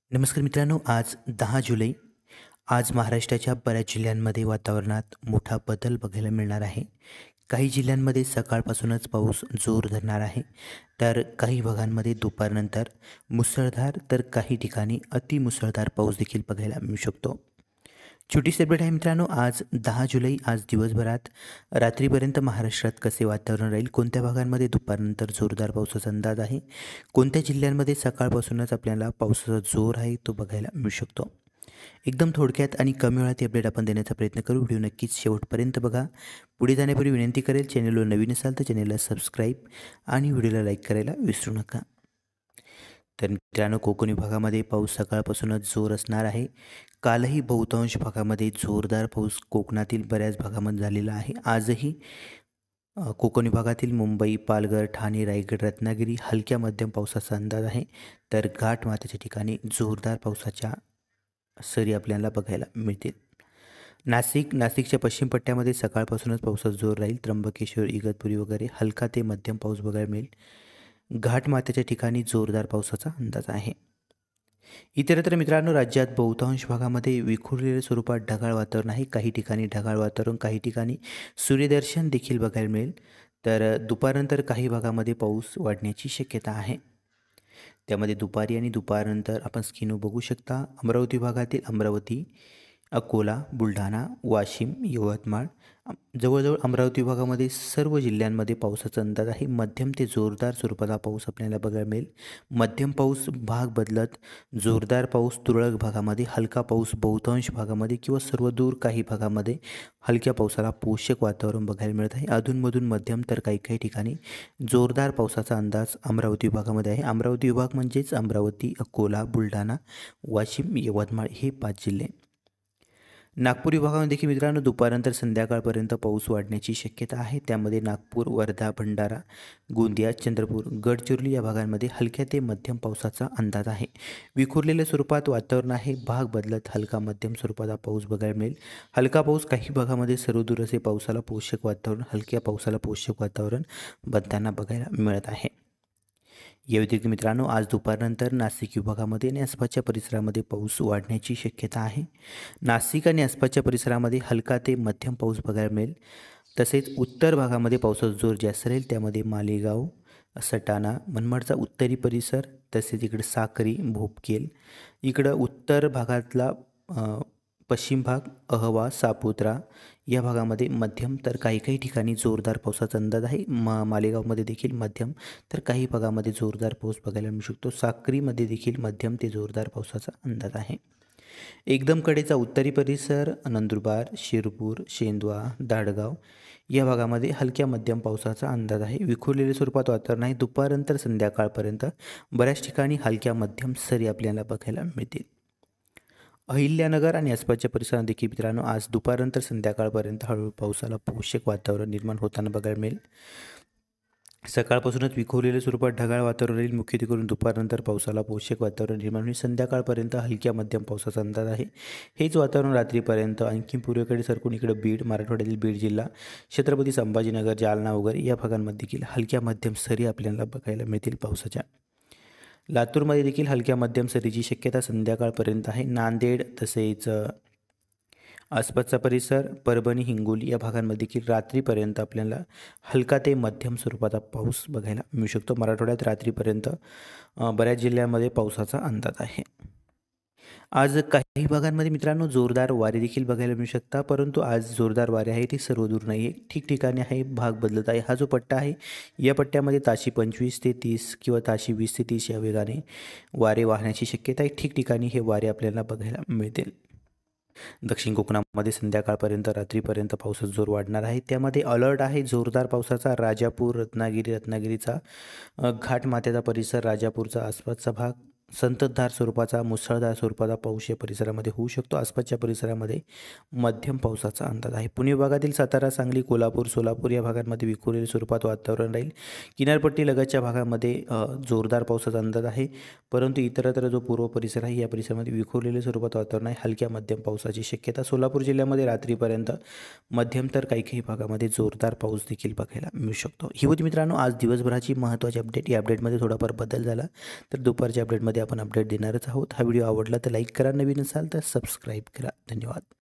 नमस्कार मित्रांनो, आज 10 जुलै. आज महाराष्ट्राच्या बऱ्याच जिल्ह्यांमध्ये वातावरणात मोठा बदल बघायला मिळणार आहे. काही जिल्ह्यांमध्ये सकाळपासूनच पाऊस जोर धरणार आहे, तर काही भागांमध्ये दुपारनंतर मुसळधार, तर काही ठिकाणी अतिमुसळधार पाऊस देखील बघायला मिळू शकतो. छोटीशी अपडेट आहे मित्रांनो, आज 10 जुलै. आज दिवसभरात रात्रीपर्यंत महाराष्ट्रात कसे वातावरण राहील, कोणत्या भागांमध्ये दुपारनंतर जोरदार पावसाचा अंदाज आहे, कोणत्या जिल्ह्यांमध्ये सकाळपासूनच आपल्याला पावसाचा जोर आहे तो बघायला मिळू शकतो. एकदम थोडक्यात आणि कमी वेळात अपडेट आपण देण्याचा प्रयत्न करू. व्हिडिओ नक्कीच शेवटपर्यंत बघा. पुढे जाण्यापूर्वी विनंती करेल, चॅनलवर नवीन असाल तर चॅनलला सबस्क्राईब आणि व्हिडिओला लाईक करायला विसरू नका. तर मित्रांनो, कोकण विभागामध्ये पाऊस सकाळपासूनच जोर असणार आहे. कालही बहुतांश भागामध्ये जोरदार पाऊस कोकणातील बऱ्याच भागामध्ये झालेला आहे. आजही कोकण विभागातील मुंबई, पालघर, ठाणे, रायगड, रत्नागिरी हलक्या मध्यम पावसाचा अंदाज आहे. तर घाटमाथ्याच्या ठिकाणी जोरदार पावसाच्या सरी आपल्याला बघायला मिळतील. नाशिकच्या पश्चिम पट्ट्यामध्ये सकाळपासूनच पावसाचा जोर राहील. त्र्यंबकेश्वर, इगतपुरी वगैरे हलका ते मध्यम पाऊस बघायला मिळेल. घाटमाथ्याच्या ठिकाणी जोरदार पावसाचा अंदाज आहे. इतरत्र मित्रांनो, राज्यात बहुतांश भागामध्ये विखुरलेल्या स्वरूपात ढगाळ वातावरण आहे. काही ठिकाणी ढगाळ वातावरण, काही ठिकाणी सूर्यदर्शन देखील बघायला मिळेल. तर दुपारनंतर काही भागामध्ये पाऊस वाढण्याची शक्यता आहे. त्यामध्ये दुपारी आणि दुपारनंतर आपण स्क्रीनवर बघू शकता. अमरावती भागातील अमरावती, अकोला, बुलढाणा, वाशिम, यवतमाळ, जवळजवळ अमरावती विभागामध्ये सर्व जिल्ह्यांमध्ये पावसाचा अंदाज आहे. मध्यम ते जोरदार स्वरूपाचा पाऊस आपल्याला बघायला मिळेल. मध्यम पाऊस भाग बदलत जोरदार पाऊस तुरळक भागामध्ये, हलका पाऊस बहुतांश भागामध्ये किंवा सर्वदूर काही भागामध्ये हलक्या पावसाला पोषक वातावरण बघायला मिळत आहे. अधूनमधून मध्यम तर काही काही ठिकाणी जोरदार पावसाचा अंदाज अमरावती विभागामध्ये आहे. अमरावती विभाग म्हणजेच अमरावती, अकोला, बुलढाणा, वाशिम, यवतमाळ हे 5 जिल्हे. नागपूर विभागामध्ये देखील मित्रांनो दुपारनंतर संध्याकाळपर्यंत पाऊस वाढण्याची शक्यता आहे. त्यामध्ये नागपूर, वर्धा, भंडारा, गोंदिया, चंद्रपूर, गडचिरोली या भागांमध्ये हलक्या ते मध्यम पावसाचा अंदाज आहे. विखुरलेल्या स्वरूपात वातावरण आहे. भाग बदलत हलका मध्यम स्वरूपाचा पाऊस बघायला मिळेल. हलका पाऊस काही भागामध्ये सर्वदूर असे पावसाला पोषक वातावरण, हलक्या पावसाला पोषक वातावरण बनताना बघायला मिळत आहे. या व्यतिरिक्त मित्रांनो, आज दुपारनंतर नाशिक विभागामध्ये आणि आसपासच्या परिसरामध्ये पाऊस वाढण्याची शक्यता आहे. नाशिक आणि आसपासच्या परिसरामध्ये हलका ते मध्यम पाऊस बघायला मिळेल. तसेच उत्तर भागामध्ये पावसाचा जोर जास्त राहील. त्यामध्ये मालेगाव, सटाणा, मनमाडचा उत्तरी परिसर, तसेच इकडे साक्री, भोपकेल, इकडं उत्तर भागातला पश्चिम भाग, अहवा, सापुत्रा या भागामध्ये मध्यम तर काही काही ठिकाणी जोरदार पावसाचा अंदाज आहे. मालेगावमध्ये देखील मध्यम तर काही भागामध्ये जोरदार पाऊस बघायला मिळू शकतो. साक्रीमध्ये देखील मध्यम ते जोरदार पावसाचा अंदाज आहे. एकदम कडेचा उत्तरी परिसर, नंदुरबार, शिरपूर, शेंदवा, दाडगाव या भागामध्ये हलक्या मध्यम पावसाचा अंदाज आहे. विखुरलेल्या स्वरूपात वातावरण आहे. दुपारनंतर संध्याकाळपर्यंत बऱ्याच ठिकाणी हलक्या मध्यम सरी आपल्याला बघायला मिळतील. अहिल्यानगर आणि आसपासच्या परिसरात देखील मित्रांनो आज दुपारनंतर संध्याकाळपर्यंत हळूहळू पावसाला पोषक वातावरण निर्माण होताना बघायला मिळेल. सकाळपासूनच विखुरलेल्या स्वरूपात ढगाळ वातावरण राहील. मुख्यत्वेकरून दुपारनंतर पावसाला पोषक वातावरण निर्माण होईल. संध्याकाळपर्यंत हलक्या मध्यम पावसाचा अंदाज आहे. हेच वातावरण रात्रीपर्यंत आणखी पूर्वेकडे सरकून इकडे बीड, मराठवाड्यातील बीड जिल्हा, छत्रपती संभाजीनगर, जालना वगैरे या भागांमध्ये देखील हलक्या मध्यम सरी आपल्याला बघायला मिळतील पावसाच्या. लातूरमध्ये देखील हलक्या मध्यम सरीची शक्यता संध्याकाळपर्यंत आहे. नांदेड तसेच आसपासचा परिसर, परभणी, हिंगोली या भागांमध्ये देखील रात्रीपर्यंत आपल्याला हलका ते मध्यम स्वरूपाचा पाऊस बघायला मिळू शकतो. मराठवाड्यात रात्रीपर्यंत बऱ्याच जिल्ह्यांमध्ये पावसाचा अंदाज आहे. आज काही भागांमध्ये मित्रांनो जोरदार वारे देखील बघायला मिळू शकतात, परंतु आज जोरदार वारे आहे ते सर्वदूर नाही आहे, ठिकठिकाणी आहे, भाग बदलत आहे. हा जो पट्टा आहे या पट्ट्यामध्ये ताशी 25 ते 30 किंवा ताशी 20 ते 30 या वेगाने वारे वाहण्याची शक्यता आहे. ठिकठिकाणी हे वारे आपल्याला बघायला मिळतील. दक्षिण कोकणामध्ये संध्याकाळपर्यंत रात्रीपर्यंत पावसाचा जोर वाढणार आहे. त्यामध्ये अलर्ट आहे जोरदार पावसाचा. राजापूर, रत्नागिरीचा घाटमाथ्याचा परिसर, राजापूरचा आसपासचा भाग, संततधार स्वरूपाचा, मुसळधार स्वरूपाचा पाऊस या परिसरामध्ये होऊ शकतो. आसपासच्या परिसरामध्ये मध्यम पावसाचा अंदाज आहे. पुणे विभागातील सातारा, सांगली, कोल्हापूर, सोलापूर या भागांमध्ये विखुरलेल्या स्वरूपात वातावरण राहील. किनारपट्टी लगतच्या भागामध्ये जोरदार पावसाचा अंदाज आहे, परंतु इतरत्र जो पूर्व परिसर आहे या परिसरामध्ये विखुरलेल्या स्वरूपात वातावरण आहे. हलक्या मध्यम पावसाची शक्यता. सोलापूर जिल्ह्यामध्ये रात्रीपर्यंत मध्यम तर काही काही भागामध्ये जोरदार पाऊस देखील बघायला मिळू शकतो. ही होती मित्रांनो आज दिवसभराची महत्त्वाची अपडेट. या अपडेटमध्ये थोडाफार बदल झाला तर दुपारच्या अपडेटमध्ये व्हिडिओमध्ये आपण अपडेट देणारच आहोत. हा व्हिडिओ आवडला तर लाईक करा, नवीन असाल तर सबस्क्राईब करा. धन्यवाद.